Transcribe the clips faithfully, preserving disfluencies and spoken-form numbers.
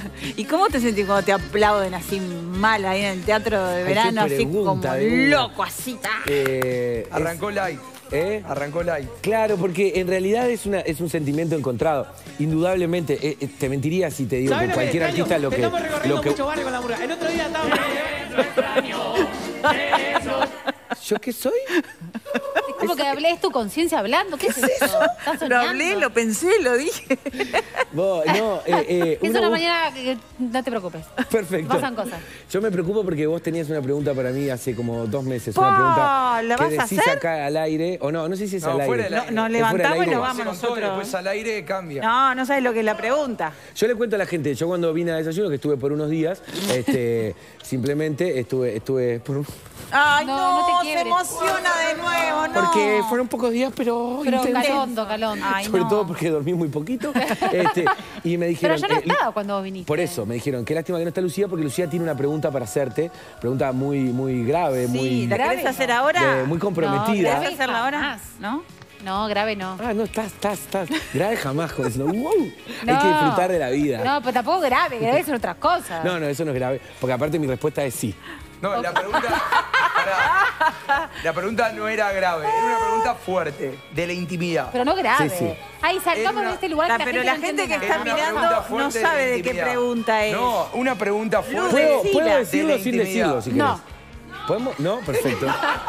¿Y cómo te sentís cuando te aplauden así mal ahí en el teatro de verano, Ay, así como loco, así? Eh, Arrancó es, light. ¿Eh? Arrancó light. Claro, porque en realidad es, una, es un sentimiento encontrado. Indudablemente, eh, eh, te mentiría si te digo que cualquier que, artista lo que... Estamos recorriendo lo que... mucho barrio con la murga. El otro día estábamos... ¿Yo qué soy? Es como que hablé, es tu conciencia hablando. ¿Qué es eso? ¿Estás soñando? Lo hablé, lo pensé, lo dije. Vos, no, eh, eh, es uno una bus- mañana que no te preocupes. Perfecto. Pasan cosas. Yo me preocupo porque vos tenías una pregunta para mí hace como dos meses. Pa, Una pregunta ¿la que vas a decís hacer? acá al aire. O no, no sé si es No, al aire. fuera del aire. No, nos Es fuera del levantamos y aire. nos Se vamos contó, nosotros. después al aire cambia. No, no sabes lo que es la pregunta. Yo le cuento a la gente, yo cuando vine a Desayuno, que estuve por unos días, este, simplemente estuve, estuve por un... Ay, No, no, no te se quiebres. emociona de nuevo, no. Porque fueron pocos días, pero, Pero intensos. calondo, calondo. Ay, Sobre no. todo porque dormí muy poquito. Este, y me dijeron... Pero yo no eh, estaba cuando vos viniste. Por eso, me dijeron, qué lástima que no está Lucía, porque Lucía tiene una pregunta para hacerte. Pregunta muy, muy grave, Sí, muy, ¿la querés grave, hacer no. ahora? eh, muy comprometida. grave. ¿Querés hacerla ahora? Jamás. ¿No? No, grave no. Ah, no, estás, estás, estás. Grave jamás con eso. Wow. Hay No. que disfrutar de la vida. No, pero tampoco grave, grave son otras cosas. No, no, eso no es grave. Porque aparte mi respuesta es sí. No, la pregunta... pará. La pregunta no era grave, era una pregunta fuerte, de la intimidad. Pero no grave. Sí, sí. Ay, salgamos Es una- de este lugar. Ah, que pero la la gente, gente no que entiende está nada. Era una mirando pregunta no fuerte sabe la de qué intimidad. pregunta es. No, una pregunta fuerte. ¿Puedo, decila. ¿puedo De decirlo la sin intimidad. decirlo, si No. querés? ¿Podemos? No, perfecto.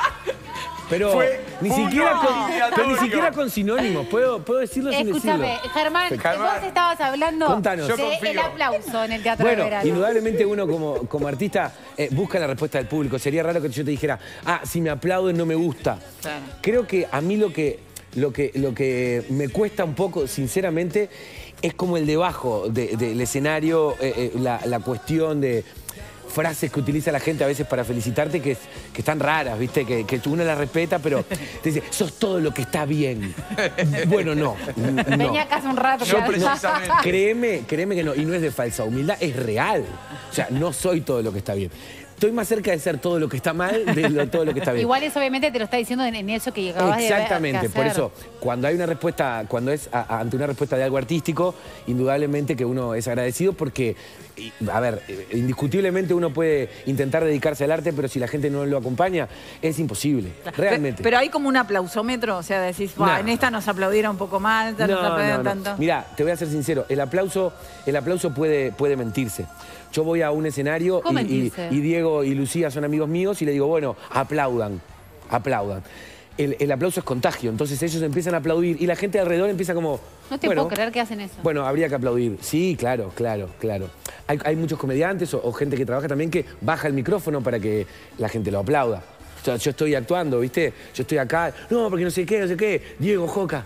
Pero Fue ni muy siquiera, con, obligatorio. pero ni siquiera con sinónimos. ¿Puedo, puedo decirlo sin Escúchame, decirlo? Germán, Germán, vos estabas hablando contanos. Yo de confío. el aplauso en el teatro Bueno, de verano. indudablemente uno como, como artista eh, busca la respuesta del público. Sería raro que yo te dijera, ah, si me aplauden no me gusta. Claro. Creo que a mí lo que, lo que, lo que me cuesta un poco, sinceramente, es como el debajo de- del escenario, eh, eh, la, la cuestión de frases que utiliza la gente a veces para felicitarte que, es- que están raras, ¿viste? Que, que uno las respeta, pero te dice, sos todo lo que está bien. Bueno, no. n- no. Venía acá hace un rato. Yo claro. precisamente. Créeme, créeme que no. Y no es de falsa humildad, es real. O sea, no soy todo lo que está bien. Estoy más cerca de ser todo lo que está mal de lo- todo lo que está bien. Igual eso obviamente te lo está diciendo en, en eso que acabas de ver. Exactamente, que por hacer. eso, cuando hay una respuesta, cuando es a- a- ante una respuesta de algo artístico, indudablemente que uno es agradecido porque, y, a ver, eh, indiscutiblemente uno puede intentar dedicarse al arte, pero si la gente no lo acompaña, es imposible, realmente. Pe- Pero hay como un aplausómetro, o sea, decís, "Buah, No. en esta nos aplaudieron un poco más, esta nos aplaudieron tanto. Mirá, te voy a ser sincero, el aplauso, el aplauso puede, puede mentirse. Yo voy a un escenario ¿Cómo y, y- mentirse? y Diego y Lucía son amigos míos y le digo, bueno, aplaudan, aplaudan. El, el aplauso es contagio, entonces ellos empiezan a aplaudir y la gente alrededor empieza como... No te bueno, puedo creer que hacen eso. Bueno, habría que aplaudir. Sí, claro, claro, claro. Hay, hay muchos comediantes o, o gente que trabaja también que baja el micrófono para que la gente lo aplauda. O sea, yo estoy actuando, ¿viste? Yo estoy acá, no, porque no sé qué, no sé qué, Diego Joca.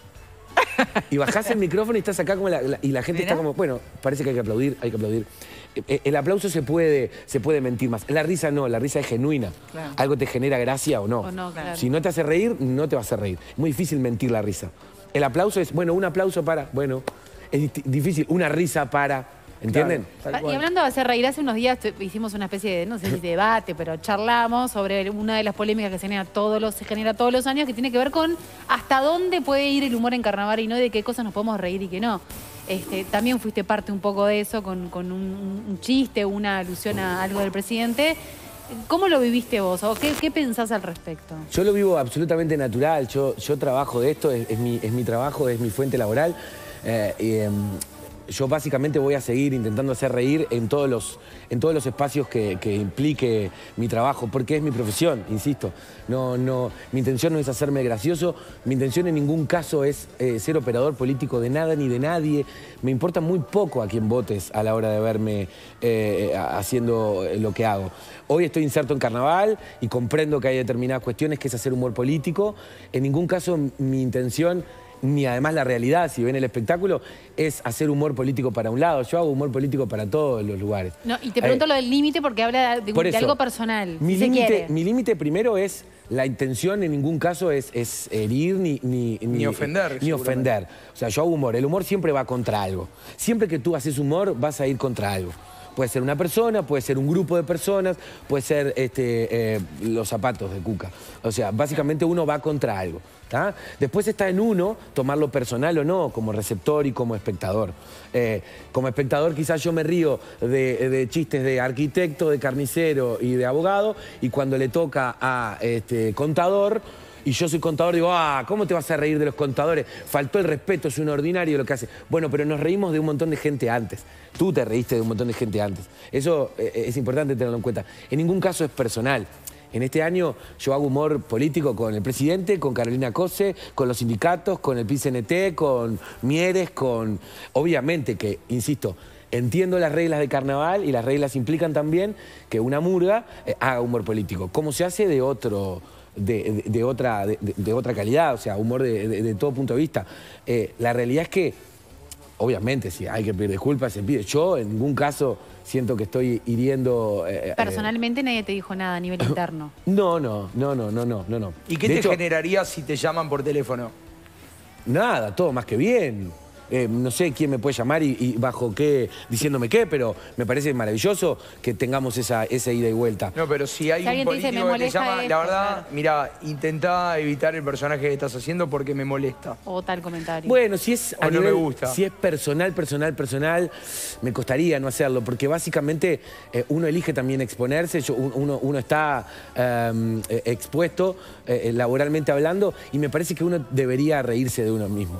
Y bajás el micrófono y estás acá como la, la- y la gente Mirá. está como, bueno, parece que hay que aplaudir, hay que aplaudir. Eh, El aplauso se puede, se puede mentir más. La risa no, la risa es genuina. Claro. Algo te genera gracia o no. O no, claro. Si no te hace reír, no te va a hacer reír. Es muy difícil mentir la risa. El aplauso es, bueno, un aplauso para, bueno, es di- difícil, una risa para, ¿entienden? Tal Ah, cual. Y hablando de hacer reír, hace unos días tu- hicimos una especie de, no sé si debate, pero charlamos sobre una de las polémicas que se genera todos los, se genera todos los años, que tiene que ver con hasta dónde puede ir el humor en carnaval y no de qué cosas nos podemos reír y qué no. Este, también fuiste parte un poco de eso con, con un, un chiste, una alusión a algo del presidente. ¿Cómo lo viviste vos? ¿O qué, qué pensás al respecto? Yo lo vivo absolutamente natural, yo, yo trabajo de esto, es, es mi, es mi trabajo, es mi fuente laboral. Eh, y, em, yo básicamente voy a seguir intentando hacer reír en todos los, en todos los espacios que, que implique mi trabajo, porque es mi profesión, insisto. No, no, mi intención no es hacerme gracioso, mi intención en ningún caso es eh, ser operador político de nada ni de nadie. Me importa muy poco a quién votes a la hora de verme eh, haciendo lo que hago. Hoy estoy inserto en carnaval y comprendo que hay determinadas cuestiones que es hacer humor político. En ningún caso mi intención, ni además la realidad, si ven el espectáculo, es hacer humor político para un lado. Yo hago humor político para todos los lugares. No, y te pregunto Eh, lo del límite porque habla de, por de eso, algo personal. Mi si se límite, quiere. mi límite primero es, la intención en ningún caso es, es herir ni, ni, Ni ofender, Ni seguramente. ofender. O sea, yo hago humor. El humor siempre va contra algo. Siempre que tú haces humor, vas a ir contra algo. Puede ser una persona, puede ser un grupo de personas, puede ser este, eh, los zapatos de Cuca. O sea, básicamente uno va contra algo. ¿Tá? Después está en uno tomarlo personal o no, como receptor y como espectador. Eh, como espectador quizás yo me río de, de chistes de arquitecto, de carnicero y de abogado, y cuando le toca a este, contador, y yo soy contador, digo, ah, ¿cómo te vas a reír de los contadores? Faltó el respeto, es un ordinario lo que hace. Bueno, pero nos reímos de un montón de gente antes. Tú te reíste de un montón de gente antes. Eso eh, es importante tenerlo en cuenta. En ningún caso es personal. En este año yo hago humor político con el presidente, con Carolina Cose, con los sindicatos, con el P I C N T, con Mieres, con... Obviamente que, insisto, entiendo las reglas de carnaval y las reglas implican también que una murga eh, haga humor político. ¿Cómo se hace de otro... De, de, de, otra, de, de otra calidad, o sea, humor de, de, de todo punto de vista? Eh, la realidad es que, obviamente, si hay que pedir disculpas, se pide. Yo, en ningún caso, siento que estoy hiriendo... Eh, Personalmente eh, nadie te dijo nada a nivel interno. No, no, no, no, no, no, no. ¿Y qué de te hecho, generaría si te llaman por teléfono? Nada, todo más que bien. Eh, no sé quién me puede llamar y, y bajo qué, diciéndome qué, pero me parece maravilloso que tengamos esa, esa ida y vuelta. No, pero si hay Si alguien un te dice, político "Me que te molesta llama, esto", la verdad, claro. mira, intentá evitar el personaje que estás haciendo porque me molesta. O tal comentario. Bueno, si es a O no nivel- me gusta. si es personal, personal, personal, me costaría no hacerlo, porque básicamente eh, uno elige también exponerse, yo- uno, uno está eh, eh, expuesto eh, laboralmente hablando, y me parece que uno debería reírse de uno mismo.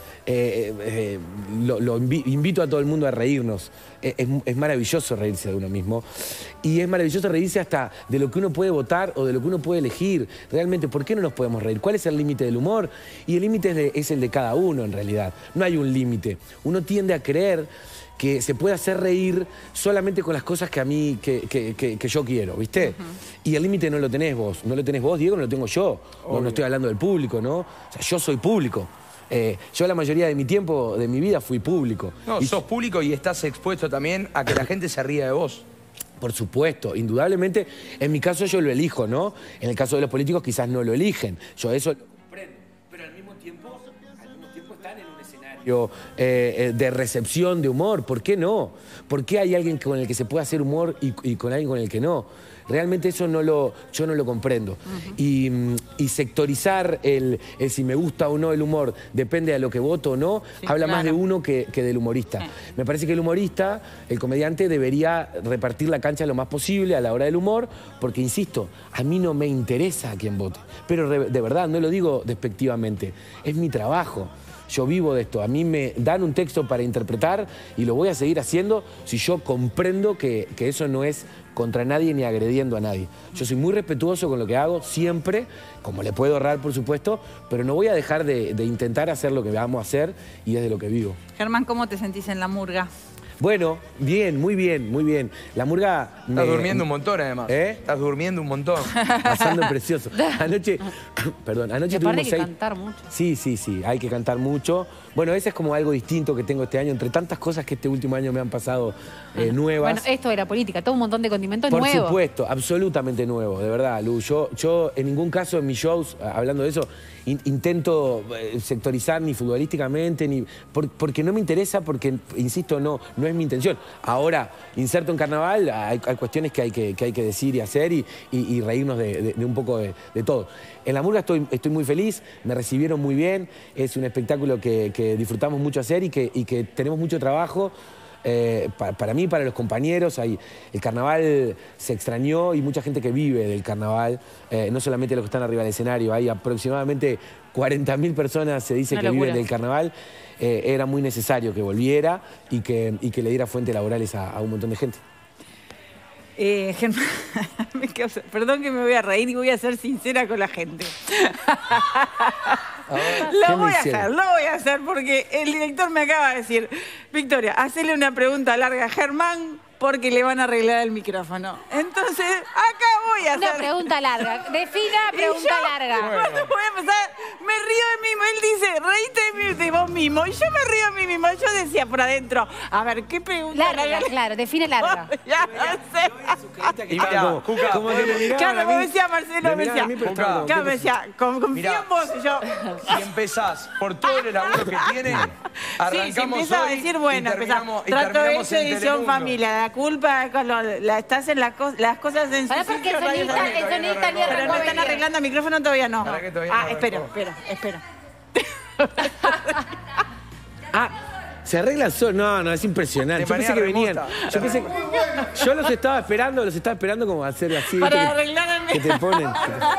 Eh, eh, lo, lo invi- invito a todo el mundo a reírnos. Eh, es, es maravilloso reírse de uno mismo. Y es maravilloso reírse hasta de lo que uno puede votar o de lo que uno puede elegir. Realmente, ¿por qué no nos podemos reír? ¿Cuál es el límite del humor? Y el límite es, de- es el de cada uno, en realidad. No hay un límite. Uno tiende a creer que se puede hacer reír solamente con las cosas que a mí, que, que- que- que yo quiero, ¿viste? Y el límite no lo tenés vos. No lo tenés vos, Diego, no lo tengo yo. No, no estoy hablando del público, ¿no? O sea, yo soy público. Eh, yo la mayoría de mi tiempo, de mi vida, fui público. No, Y- sos público y estás expuesto también a que la gente se ría de vos. Por supuesto, indudablemente. En mi caso yo lo elijo, ¿no? En el caso de los políticos quizás no lo eligen. Yo eso lo comprendo. Pero al mismo tiempo, al mismo tiempo están en un escenario eh, eh, de recepción de humor. ¿Por qué no? ¿Por qué hay alguien con el que se puede hacer humor y, y con alguien con el que no? Realmente eso no lo, yo no lo comprendo. Uh-huh. y, y sectorizar el, el si me gusta o no el humor, depende de lo que voto o no, Sí, habla claro. más de uno que, que del humorista. Sí. Me parece que el humorista, el comediante, debería repartir la cancha lo más posible a la hora del humor, porque, insisto, a mí no me interesa a quién vote. Pero de, de verdad, no lo digo despectivamente, es mi trabajo. Yo vivo de esto. A mí me dan un texto para interpretar y lo voy a seguir haciendo si yo comprendo que, que eso no es contra nadie ni agrediendo a nadie. Yo soy muy respetuoso con lo que hago, siempre, como le puedo ahorrar, por supuesto, pero no voy a dejar de, de intentar hacer lo que vamos a hacer y es de lo que vivo. Germán, ¿cómo te sentís en la murga? Bueno, bien, muy bien, muy bien. La murga... Estás durmiendo un montón, además. ¿Eh? Estás durmiendo un montón. Pasando precioso. Anoche, perdón, anoche Y aparte tuvimos hay que seis... cantar mucho. Sí, sí, sí, hay que cantar mucho. Bueno, ese es como algo distinto que tengo este año, entre tantas cosas que este último año me han pasado eh, nuevas. Bueno, esto de la política, todo un montón de condimentos Por nuevos. supuesto, absolutamente nuevo, de verdad, Lu. Yo, yo en ningún caso en mis shows, hablando de eso, in- intento eh, sectorizar ni futbolísticamente, ni por- porque no me interesa, porque, insisto, no, no es mi intención. Ahora, inserto en carnaval, hay, hay cuestiones que hay que, que hay que decir y hacer y, y- y reírnos de, de- de un poco de, de todo. En la murga estoy, estoy muy feliz, me recibieron muy bien, es un espectáculo que, que disfrutamos mucho hacer y que, y que tenemos mucho trabajo. Eh, pa- para mí, para los compañeros, hay, el carnaval se extrañó y mucha gente que vive del carnaval, eh, no solamente los que están arriba del escenario, hay aproximadamente cuarenta mil personas, se dice, Una que locura. viven del carnaval. Eh, era muy necesario que volviera y que, y que le diera fuentes laborales a, a un montón de gente. Eh, Germán, me causa- perdón que me voy a reír y voy a ser sincera con la gente. ¿qué Lo me voy a hicieron? hacer, lo voy a hacer porque el director me acaba de decir, Victoria, hacele una pregunta larga a Germán porque le van a arreglar el micrófono. Entonces, acá voy a hacer... Una pregunta larga. Defina Y pregunta yo, larga. Cuando voy a empezar, me río de mí mismo. Él dice, reíte de, mí, de vos mismo. Y yo me río de mí mismo. Yo decía por adentro, a ver, ¿qué pregunta? Larga, claro, define larga. Ya no sé. Y mirá, como, Juca, como que me miraban Claro, a mí, como decía Marcelo, me me miraban a decía, mí, pero Juca, estaba- claro, me decía, con- confía Mirá. en vos. Y yo, Si empezás por todo el laburo que tiene, sí, arrancamos si empieza a hoy decir, bueno, y empezá, terminamos, y trato terminamos hecho, en edición Telemundo. familia, la culpa es con lo- la, estás en la co- las cosas en Pará, porque el sonidista, el sonidista ni Pero arrancó no a están venir. arreglando el micrófono todavía no. Pará que todavía Ah, no espero, arrancó. espero, espero. Ah, se arregla solo. No, no, es impresionante. De Yo pensé que manera venían. remota. Yo pensé que- Yo los estaba esperando, los estaba esperando como hacer así. Para ¿viste? que- arreglar el Que te ponen.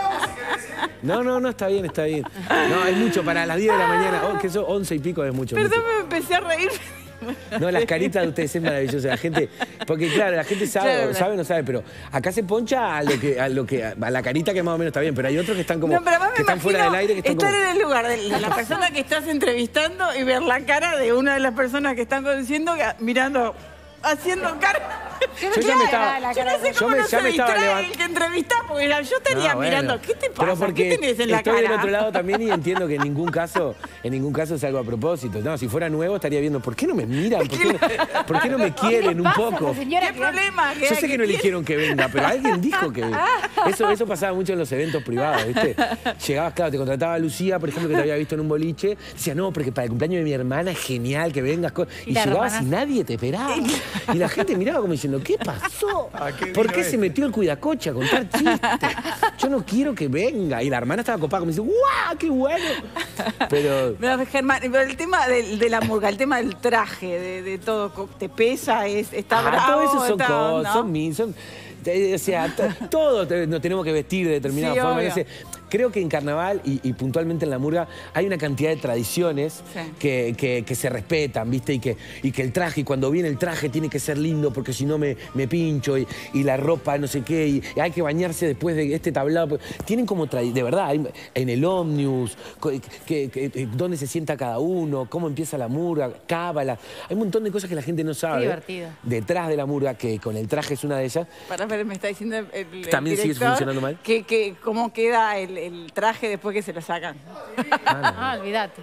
No, no, no, está bien, está bien. No, es mucho para las diez de la mañana. Oh, que eso, once y pico es mucho. Perdón, mucho. me empecé a reír. No, las caritas de ustedes es maravilloso. La gente, porque claro, la gente sabe, Claro, sabe o no sabe, pero acá se poncha a lo que, a lo que, a la carita que más o menos está bien, pero hay otros que están como, No, pero además que me están fuera del imagino aire, que están estar como. en el lugar de la persona que estás entrevistando y ver la cara de una de las personas que están conociendo que- mirando, haciendo cara. Yo Yo ya me estaba- la Yo cara no sé Yo cómo me- no ya se me estaba distrae levant- el que entrevista, porque yo estaría No, bueno. mirando, ¿qué te Pero pasa? porque ¿Qué tenés en la estoy cara? del otro lado también y entiendo que en ningún caso, en ningún caso es algo a propósito. No, si fuera nuevo estaría viendo, ¿por qué no me miran? ¿Por qué no, ¿por qué no me quieren un poco? Señora, ¿Qué problema? Yo sé que no eligieron que venga, pero alguien dijo que venga. Eso, eso pasaba mucho en los eventos privados, ¿viste? Llegabas, claro, te contrataba Lucía, por ejemplo, que te había visto en un boliche. Decía, no, porque para el cumpleaños de mi hermana es genial que vengas. co-". Y La llegabas hermana- y nadie te esperaba. Y la gente miraba como diciendo, ¿qué pasó? ¿A qué ¿Por vino qué se este? metió el cuidacoche a contar chistes? Yo no quiero que venga. Y la hermana estaba copada, como dice, ¡guau, qué bueno! Pero... No, Germán, pero el tema de, de la murga, el tema del traje, de, de todo, co- ¿te pesa? Es, ¿Está Ah, bravo? todo eso son está- cosas, ¿no? son mil, son... eh, O sea, t- todos te- nos tenemos que vestir de determinada Sí, forma. obvio. no sé. Creo que en carnaval y, y puntualmente en la murga hay una cantidad de tradiciones Sí. que, que- que se respetan, ¿viste? Y que, y que el traje, y cuando viene el traje tiene que ser lindo porque si no me, me pincho y, y la ropa no sé qué, y, y hay que bañarse después de este tablado. Tienen como, tradi- de verdad, hay- en el ómnibus, co- que- que- que- dónde se sienta cada uno, cómo empieza la murga, cábala. Hay un montón de cosas que la gente no sabe. divertido. Detrás de la murga, que con el traje es una de ellas. Para ver, me está diciendo el, el ¿También sigue director funcionando mal? Que, que cómo queda el, el traje después que se lo sacan. Ah, olvídate.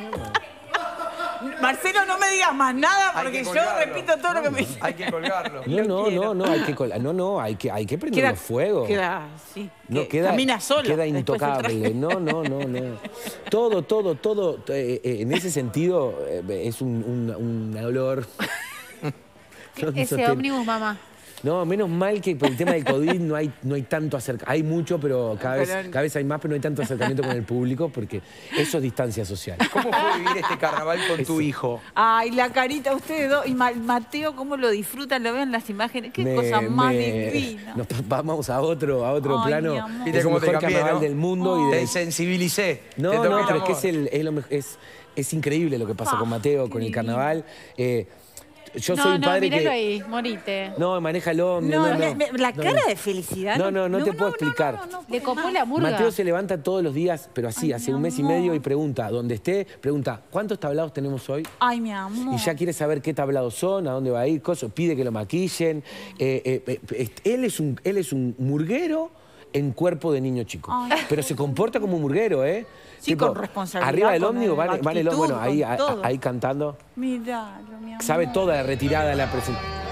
Marcelo, no me digas más nada Hay porque que yo colgarlo. repito todo lo que me dice. Hay que colgarlo. No, no, no, no, hay que col- no, no, hay que, hay que prender fuego. Queda, sí. No, que queda, camina solo. queda después el intocable. traje. No, no, no, no. Todo, todo, todo, eh, eh, en ese sentido, eh, es un, un, un olor. No, no Ese sosten- ómnibus, mamá. No, menos mal que por el tema del COVID no hay, no hay tanto acercamiento. Hay mucho, pero cada vez, Pero- cada vez hay más, pero no hay tanto acercamiento con el público porque eso es distancia social. ¿Cómo fue vivir este carnaval con tu hijo? Ay, la carita, ustedes dos. Y Ma- Mateo, cómo lo disfrutan, lo ven en las imágenes. Qué Me- cosa más me- divina. Nos pa- vamos a otro, a otro Ay, plano. mi amor. Es ¿Viste el cómo te mejor cambié, carnaval no? del mundo y Te de, sensibilicé. No, Te toqué no, el pero es que amor. es, el- es, lo mej- es, es increíble lo que pasa Ah, con Mateo, qué con el divino. carnaval. Eh, yo no, soy un no, padre míralo que... ahí, morite. No, maneja el ómnibus. No, No, no, la, me- la no, cara no. de felicidad. No, no, no te puedo explicar. no, no, Le puede copó más. la murga. Mateo se levanta todos los días, pero así, Ay, hace mi un mes y amor. medio y pregunta, donde esté, pregunta, ¿cuántos tablados tenemos hoy? Ay, mi amor. Y ya quiere saber qué tablados son, a dónde va a ir, cosas, pide que lo maquillen. Eh, eh, eh, eh, él, es un, él es un murguero en cuerpo de niño chico. Ay. Pero se comporta como un murguero, ¿eh? Sí, con responsabilidad, Arriba del con ómnibus, van, van el, actitud, bueno, ahí, con a- todo. ahí cantando. Miralo, mi amor. Sabe toda la retirada, la presentación.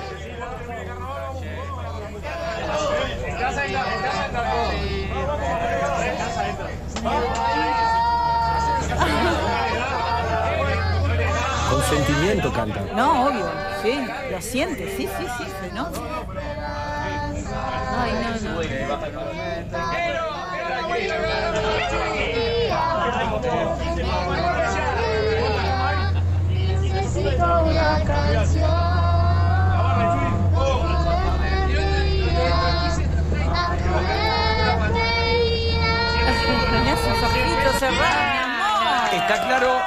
Con sentimiento canta. No, obvio. Sí, lo siente. Sí, sí, sí. ¿No? Ay, no, no. Mirá esos ojitos cerrados, mi amor. Está claro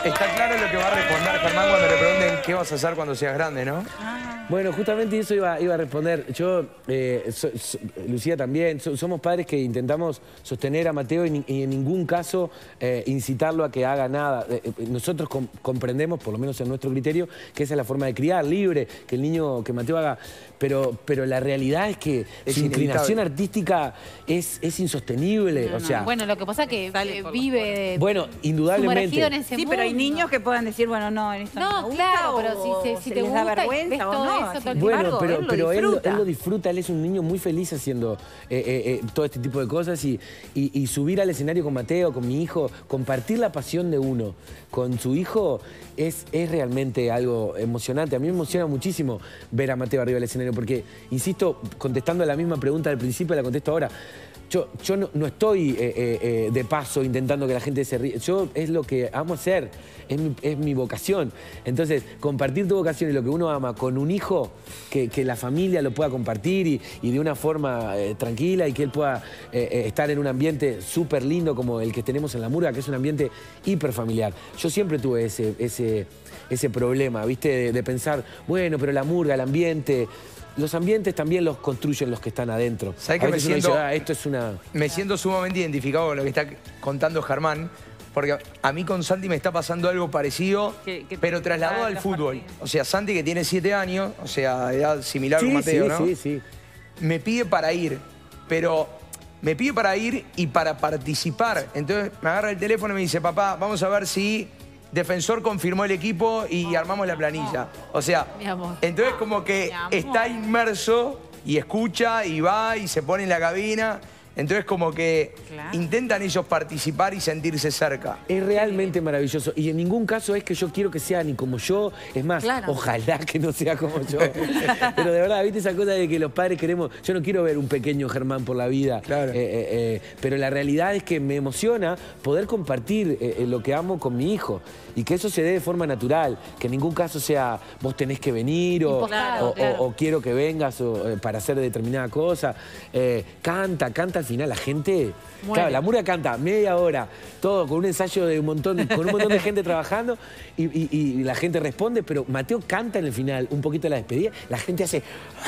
Está claro lo que va a responder Germán cuando le pregunten qué vas a hacer cuando seas grande, ¿no? Bueno, justamente eso iba, iba a responder. Yo, eh, so, so, Lucía también, so, somos padres que intentamos sostener a Mateo y, ni, y en ningún caso eh, incitarlo a que haga nada. Eh, eh, nosotros com comprendemos, por lo menos en nuestro criterio, que esa es la forma de criar, libre, que el niño, que Mateo haga. Pero, pero la realidad es que es su inclinación inevitable. artística es, es insostenible. No, o sea, no. Bueno, lo que pasa es que Sale eh, por los vive bueno, indudablemente. sumergido en ese Sí, pero hay mundo. niños que puedan decir, bueno, no, en esto no, No, me gusta, claro, pero o si, si, si se te les da gusta y ves vergüenza o todo no. eso, Sin todo el Bueno, embargo, pero, él lo pero él, lo- disfruta. él lo disfruta, él es un niño muy feliz haciendo eh, eh, eh, todo este tipo de cosas y, y- y subir al escenario con Mateo, con mi hijo, compartir la pasión de uno con su hijo es, es realmente algo emocionante. A mí me emociona muchísimo ver a Mateo arriba del escenario porque, insisto, contestando la misma pregunta al principio, la contesto ahora. Yo, yo no, no estoy eh, eh, eh, de paso intentando que la gente se ríe. Yo es lo que amo hacer, es mi, es mi vocación. Entonces, compartir tu vocación y lo que uno ama con un hijo, que, que la familia lo pueda compartir y, y de una forma eh, tranquila y que él pueda eh, eh, estar en un ambiente súper lindo como el que tenemos en La Murga, que es un ambiente hiper familiar. Yo siempre tuve ese, ese, ese problema, ¿viste? De, de pensar, bueno, pero La Murga, el ambiente... Los ambientes también los construyen los que están adentro. ¿Sabés A que me veces uno siento- dice, ah, esto es una... Me siento sumamente identificado con lo que está contando Germán, porque a mí con Santi me está pasando algo parecido, Que- que- pero trasladado ah, al los fútbol. partidos. O sea, Santi que tiene siete años, o sea, edad similar Sí, con Mateo, sí, ¿no? sí, sí. Me pide para ir, pero me pide para ir y para participar. Entonces me agarra el teléfono y me dice, papá, vamos a ver si Defensor confirmó el equipo y armamos la planilla. O sea, Mi amor. entonces como que Mi amor. está inmerso y escucha y va y se pone en la cabina. Entonces como que Claro. intentan ellos participar y sentirse cerca. Es realmente maravilloso. Y en ningún caso es que yo quiero que sea ni como yo. Es más, Claro. ojalá que no sea como yo. Pero de verdad, ¿viste esa cosa de que los padres queremos? Yo no quiero ver un pequeño Germán por la vida. Claro. Eh, eh, eh, pero la realidad es que me emociona poder compartir eh, eh, lo que amo con mi hijo. Y que eso se dé de forma natural. Que en ningún caso sea vos tenés que venir o, Impostado, o- o- claro. o quiero que vengas o, eh, para hacer determinada cosa. Eh, canta, canta al final. La gente... Muere. Claro, la Murga canta media hora, todo con un ensayo de un montón, con un montón de gente trabajando y, y- y la gente responde, pero Mateo canta en el final, un poquito de la despedida, la gente hace...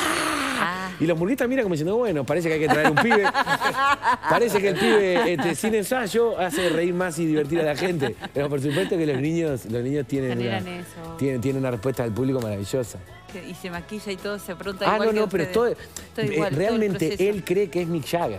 ¡ah! Y los murguistas miran como diciendo, bueno, parece que hay que traer un pibe. Parece que el pibe este, sin ensayo hace reír más y divertir a la gente. Pero por supuesto que los niños, los niños tienen, una, Generan eso. tienen, tienen una respuesta del público maravillosa. Que- Y se maquilla y todo, se pregunta Ah, igual no, que no, pero todo, ustedes. Todo eh, igual, todo el realmente proceso. él cree que es Mick Jagger.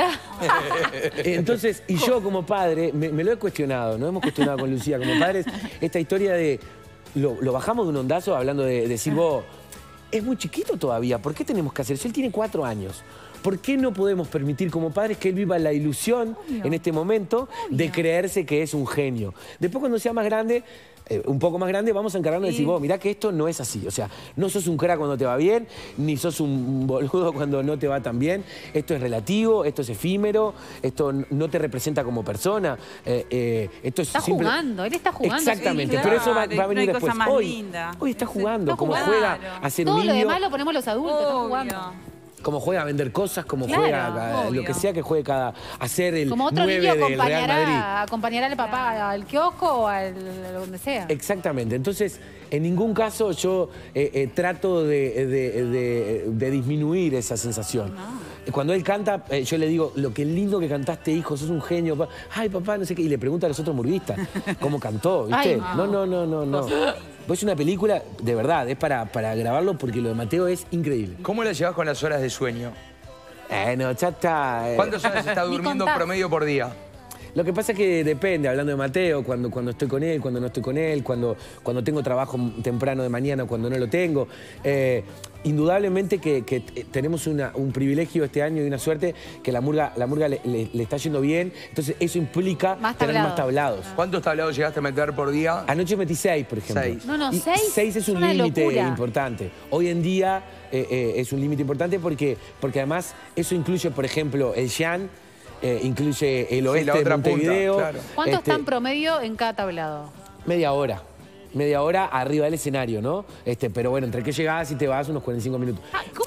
Entonces, y yo como padre, me, me lo he cuestionado, ¿no? Hemos cuestionado con Lucía como padres, esta historia de, lo, lo bajamos de un ondazo hablando de decir, vos, es muy chiquito todavía, ¿por qué tenemos que hacer eso? Él tiene cuatro años. ¿Por qué no podemos permitir como padres que él viva la ilusión en este momento de creerse que es un genio? Después cuando sea más grande, eh, un poco más grande, vamos a encargarnos de decir, vos, mirá que esto no es así. O sea, no sos un crack cuando te va bien, ni sos un boludo cuando no te va tan bien. Esto es relativo, esto es efímero, esto no te representa como persona. Eh, eh, esto es Está simple- jugando, él está jugando. Exactamente, Sí, pero eso va, claro, va a no venir hay después. cosa más Hoy, linda. hoy está jugando, Está como jugando. juega a ser Todo un lo niño. demás lo ponemos los adultos, está Obvio. jugando. Como juega a vender cosas, como Claro, juega a- a lo que obvio. sea que juegue cada... a ser el Como otro nueve niño del Real Madrid. acompañará, acompañará al papá al kiosco o al a donde sea. Exactamente. Entonces, en ningún caso yo eh, eh, trato de, de- de- de disminuir esa sensación. Cuando él canta, eh, yo le digo, lo que lindo que cantaste, hijo, sos un genio. pa- Ay, papá, no sé qué. Y le pregunta a los otros murguistas cómo cantó, ¿viste? Ay, no, no, no, no, no. Pues es una película, de verdad, es para, para grabarlo porque lo de Mateo es increíble. ¿Cómo la llevas con las horas de sueño? Eh, no, ya está. eh. ¿Cuántas horas estás Ni durmiendo contás. promedio por día? Lo que pasa es que depende, hablando de Mateo, cuando, cuando estoy con él, cuando no estoy con él, cuando, cuando tengo trabajo temprano de mañana, cuando no lo tengo. Eh, indudablemente que, que tenemos una- un privilegio este año y una suerte que la Murga, la Murga le, le- le está yendo bien, entonces eso implica Más tener tablados. más tablados. ¿Cuántos tablados llegaste a meter por día? Anoche metí seis, por ejemplo. Seis. No, no, Y seis seis es es un una límite locura. importante. Hoy en día eh, eh, es un límite importante porque, porque además eso incluye, por ejemplo, el Jan, eh, incluye el Sí, oeste la de otra punta, Montevideo. claro. ¿Cuánto Este, está en promedio en cada tablado? Media hora. Media hora arriba del escenario, ¿no? Este, pero bueno, entre que llegás y te vas unos cuarenta y cinco minutos. Ah, ¿Cómo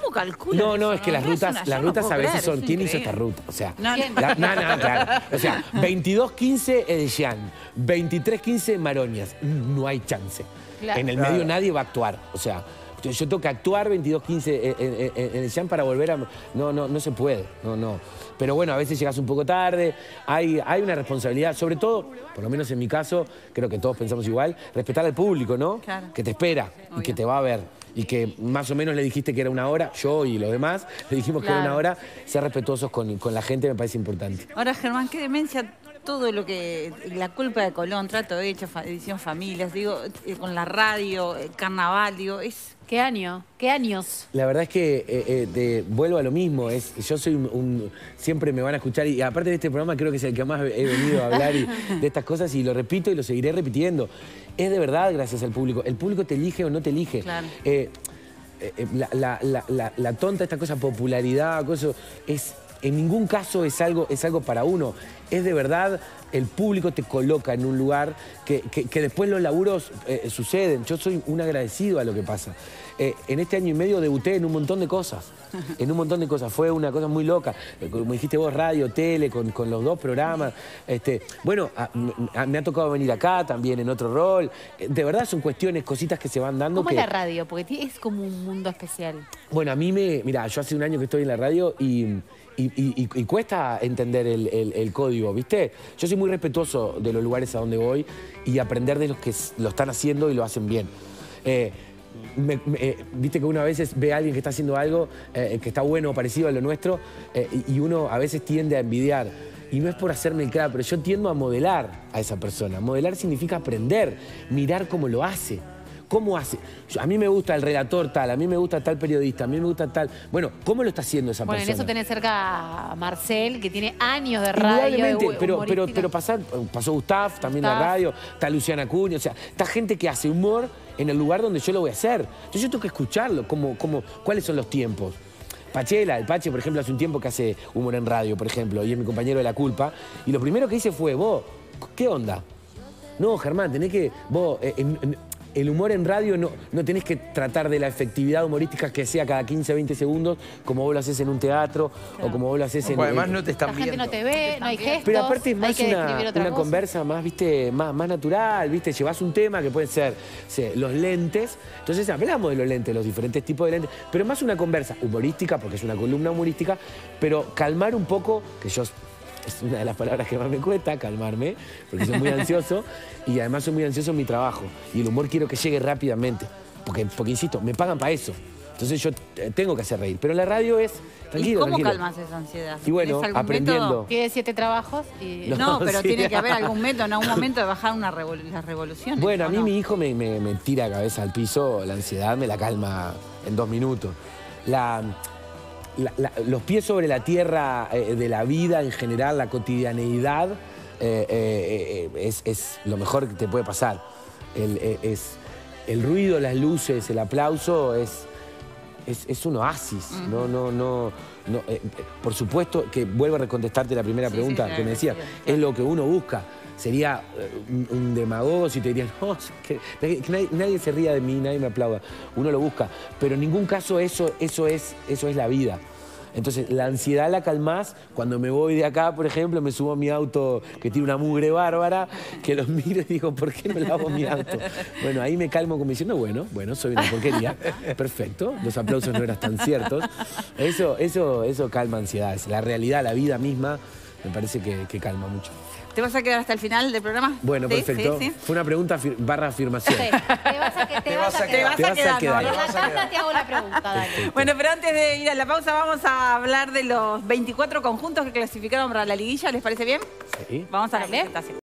¿Cómo calculan No, no, eso? es que las Es rutas, una- las yo no rutas puedo a veces creer, son. es ¿Quién hizo esta increíble. ruta? O sea, No, no. la- no, no, claro. O sea, veintidós quince Edellán, veintitrés quince Maroñas. No hay chance. Claro. En el Claro. medio nadie va a actuar. O sea, yo, yo tengo que actuar veintidós quince en Edellán para volver a. No, no, no se puede. No, no. Pero bueno, a veces llegas un poco tarde. Hay, hay una responsabilidad, sobre todo, por lo menos en mi caso, creo que todos pensamos igual, respetar al público, ¿no? Claro. Que te espera y Obvio. que te va a ver. Y que más o menos le dijiste que era una hora, yo y los demás, le dijimos que era Claro. una hora. Ser respetuosos con, con la gente me parece importante. Ahora, Germán, qué demencia todo lo que... La culpa de Colón, trato hecho, fa- edición familias, digo, eh, con la radio, eh, carnaval, digo, es... ¿Qué año? ¿Qué años? La verdad es que eh, eh, de- vuelvo a lo mismo. Es, yo soy un, un- Siempre me van a escuchar y aparte de este programa creo que es el que más he venido a hablar y- de estas cosas y lo repito y lo seguiré repitiendo. Es de verdad gracias al público. El público te elige o no te elige. Claro. Eh, eh, la, la- la- la- la tonta, esta cosa, popularidad, cosa, es, en ningún caso es algo, es algo para uno. Es de verdad, el público te coloca en un lugar que, que- que después los laburos eh, suceden. Yo soy un agradecido a lo que pasa. Eh, en este año y medio debuté en un montón de cosas. En un montón de cosas. Fue una cosa muy loca. Eh, Como dijiste vos, radio, tele, con, con los dos programas. Este, bueno, a- a- me ha tocado venir acá también en otro rol. Eh, De verdad son cuestiones, cositas que se van dando. ¿Cómo que, es la radio? Porque ti- es como un mundo especial. Bueno, a mí me... Mira, yo hace un año que estoy en la radio y, y- y- y- y cuesta entender el, el- el código, ¿viste? Yo soy muy respetuoso de los lugares a donde voy y aprender de los que s- lo están haciendo y lo hacen bien. Eh, me- me- eh, Viste que uno a veces ve a alguien que está haciendo algo eh, que está bueno o parecido a lo nuestro eh, y, y uno a veces tiende a envidiar. Y no es por hacerme el cara, pero yo tiendo a modelar a esa persona. Modelar significa aprender, mirar cómo lo hace. ¿Cómo hace? Yo- a mí me gusta el relator tal, a mí me gusta tal periodista, a mí me gusta tal... Bueno, ¿cómo lo está haciendo esa Bueno, en persona? eso tenés cerca a Marcel, que tiene años de radio. Indudablemente, hu- pero, pero, humorística. pero pasar- pasó Gustav también en la Gustav. radio, está Luciana Acuña, o sea, está gente que hace humor en el lugar donde yo lo voy a hacer. Entonces yo tengo que escucharlo, como, como, cuáles son los tiempos. Pachela, el Pache, por ejemplo, hace un tiempo que hace humor en radio, por ejemplo, y es mi compañero de La Culpa, y lo primero que hice fue, vos, ¿qué onda? No, Germán, tenés que, vos, eh, en- en- el humor en radio no, no tenés que tratar de la efectividad humorística que sea cada quince, veinte segundos, como vos lo haces en un teatro, o como vos lo haces en... Porque además en- no te están La gente viendo. no te ve, no hay gestos. Pero aparte es hay más que describir una, otra una cosa. conversa más, viste, más, más natural, viste, llevas un tema que puede ser sí, los lentes, entonces hablamos de los lentes, los diferentes tipos de lentes, pero más una conversa humorística, porque es una columna humorística, pero calmar un poco, que yo es una de las palabras que más me cuesta, calmarme, porque soy muy ansioso y además soy muy ansioso en mi trabajo y el humor quiero que llegue rápidamente, porque, porque insisto, me pagan para eso. Entonces yo eh, tengo que hacer reír, pero la radio es ¿Y tranquilo, cómo tranquilo. calmas esa ansiedad? Y bueno, ¿Tenés algún aprendiendo. método? Tiene siete trabajos y... No. No, pero sí. tiene que haber algún método en algún momento de bajar una revol- las revoluciones. Bueno, a ¿o mí no? mi hijo me, me- me tira la cabeza al piso, la ansiedad me la calma en dos minutos. La, la- la- los pies sobre la tierra eh, de la vida en general, la cotidianeidad, eh, eh, eh, es, es lo mejor que te puede pasar. El, eh, es, el ruido, las luces, el aplauso es, es, es un oasis. No, no, no, no, eh, eh, por supuesto que vuelvo a recontestarte la primera Sí, pregunta sí, que me claro, decías. sí, claro. Es lo que uno busca. Sería eh, un, un demagogo si te dirían, no, que, que nadie, nadie se ría de mí, nadie me aplauda. Uno lo busca. Pero en ningún caso eso, eso, es, eso es la vida. Entonces, la ansiedad la calmás cuando me voy de acá, por ejemplo, me subo a mi auto que tiene una mugre bárbara, que los miro y digo, ¿por qué no lavo mi auto? Bueno, ahí me calmo como diciendo, bueno, bueno, soy una porquería. Perfecto, los aplausos no eran tan ciertos. Eso, eso, eso calma ansiedades. La realidad, la vida misma, me parece que, que calma mucho. ¿Te vas a quedar hasta el final del programa? Bueno, Sí, perfecto. sí, sí. Fue una pregunta afir- barra afirmación. Sí, te vas a, que- te vas a Te quedar. vas Te a vas a quedar, quedar. ¿no? En la tanda te hago la pregunta, dale. Bueno, pero antes de ir a la pausa vamos a hablar de los veinticuatro conjuntos que clasificaron para la liguilla. ¿Les parece bien? Sí. Vamos a la Dale. presentación.